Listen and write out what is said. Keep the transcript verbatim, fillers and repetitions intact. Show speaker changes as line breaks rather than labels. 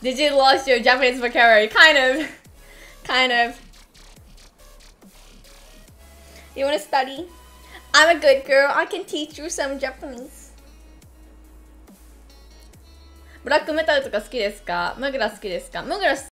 Did you lose your Japanese vocabulary? Kind of. Kind of. You wanna study? I'm a good girl. I can teach you some Japanese. ブラックメタルとか好きですか？ムグラ好きですか？ムグラ好